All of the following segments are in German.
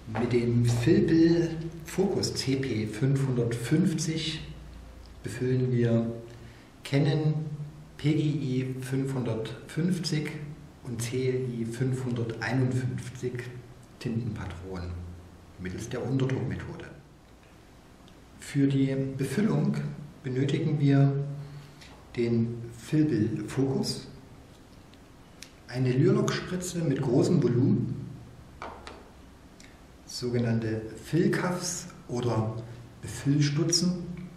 Mit dem Philbill Focus CP550 befüllen wir Canon PGI 550 und CLI 551 Tintenpatronen mittels der Unterdruckmethode. Für die Befüllung benötigen wir den Philbill Focus, eine Lyrlock-Spritze mit großem Volumen, sogenannte Fill-Cuffs oder Befüllstutzen,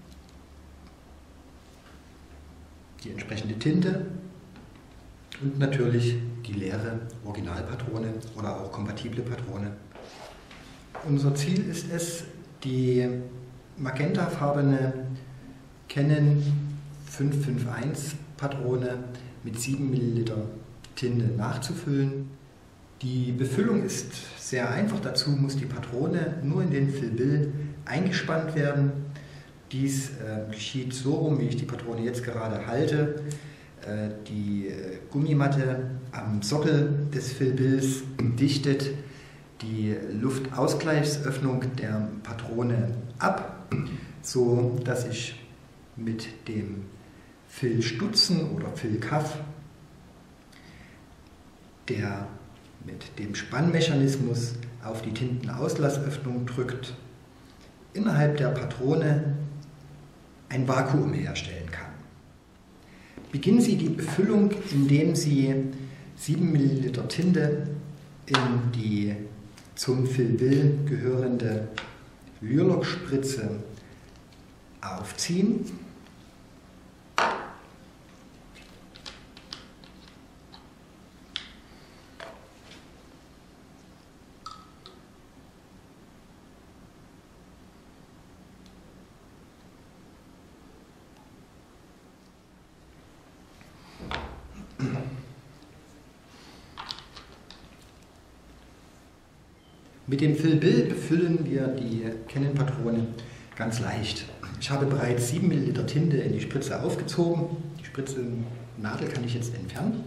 die entsprechende Tinte und natürlich die leere Originalpatrone oder auch kompatible Patrone. Unser Ziel ist es, die magentafarbene Canon 551 Patrone mit 7 ml Tinte nachzufüllen. Die Befüllung ist sehr einfach, dazu muss die Patrone nur in den Philbill eingespannt werden. Dies geschieht so rum, wie ich die Patrone jetzt gerade halte. Die Gummimatte am Sockel des Philbills dichtet die Luftausgleichsöffnung der Patrone ab, so dass ich mit dem Fill-Stutzen oder Fill-Cuff, der mit dem Spannmechanismus auf die Tintenauslassöffnung drückt, innerhalb der Patrone ein Vakuum herstellen kann. Beginnen Sie die Befüllung, indem Sie 7 ml Tinte in die zum Philbill gehörende Lyrlock-Spritze aufziehen. Mit dem Philbill befüllen wir die Canon-Patrone ganz leicht. Ich habe bereits 7 ml Tinte in die Spritze aufgezogen. Die Spritznadel kann ich jetzt entfernen.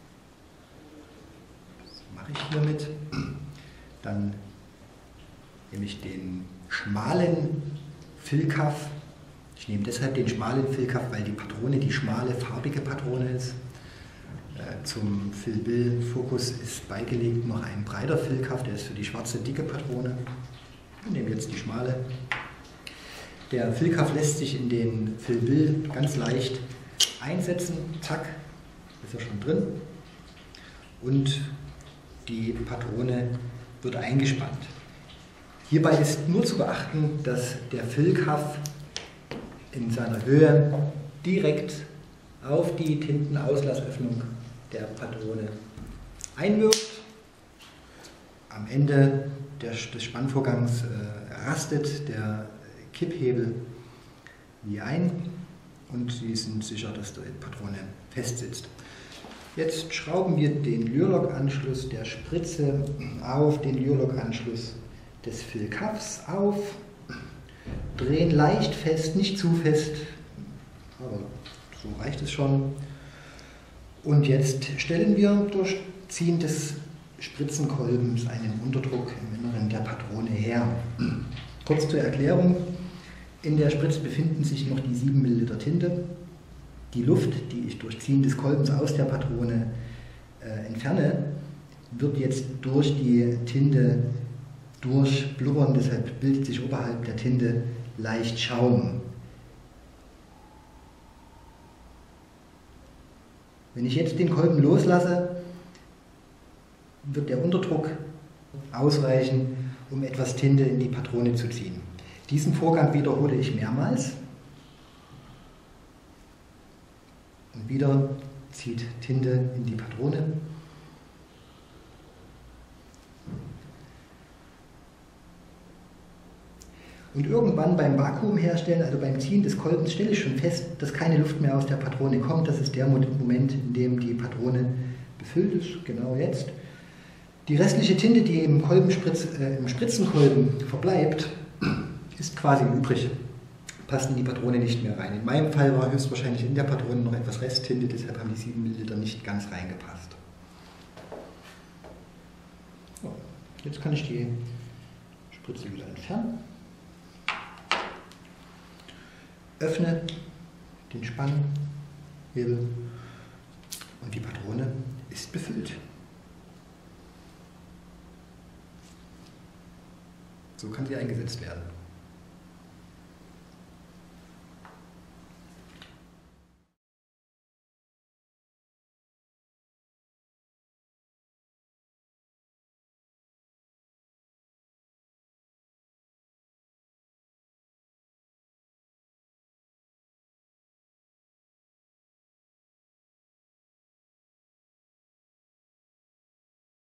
Das mache ich hiermit. Dann nehme ich den schmalen Fill-Cuff. Ich nehme deshalb den schmalen Fill-Cuff, weil die Patrone die schmale, farbige Patrone ist. Zum Philbill Focus ist beigelegt noch ein breiter Fill-Cuff, der ist für die schwarze, dicke Patrone. Wir nehmen jetzt die schmale. Der Fill-Cuff lässt sich in den Philbill ganz leicht einsetzen. Zack, ist er schon drin. Und die Patrone wird eingespannt. Hierbei ist nur zu beachten, dass der Fill-Cuff in seiner Höhe direkt auf die Tintenauslassöffnung der Patrone einwirkt. Am Ende des Spannvorgangs rastet der Kipphebel wie ein und Sie sind sicher, dass die Patrone fest sitzt. Jetzt schrauben wir den Lyrlock-Anschluss der Spritze auf den Lyrlock-Anschluss des Fill-Cuffs auf, drehen leicht fest, nicht zu fest, aber so reicht es schon. Und jetzt stellen wir durch Ziehen des Spritzenkolbens einen Unterdruck im Inneren der Patrone her. Kurz zur Erklärung: In der Spritze befinden sich noch die 7 ml Tinte. Die Luft, die ich durch Ziehen des Kolbens aus der Patrone entferne, wird jetzt durch die Tinte durchblubbern, deshalb bildet sich oberhalb der Tinte leicht Schaum. Wenn ich jetzt den Kolben loslasse, wird der Unterdruck ausreichen, um etwas Tinte in die Patrone zu ziehen. Diesen Vorgang wiederhole ich mehrmals. Und wieder zieht Tinte in die Patrone. Und irgendwann beim Vakuum herstellen, also beim Ziehen des Kolbens, stelle ich schon fest, dass keine Luft mehr aus der Patrone kommt. Das ist der Moment, in dem die Patrone befüllt ist, genau jetzt. Die restliche Tinte, die im Spritzenkolben verbleibt, ist quasi übrig, passt in die Patrone nicht mehr rein. In meinem Fall war höchstwahrscheinlich in der Patrone noch etwas Resttinte, deshalb haben die 7 ml nicht ganz reingepasst. So, jetzt kann ich die tut sie wieder entfernen. Öffne den Spannhebel und die Patrone ist befüllt. So kann sie eingesetzt werden.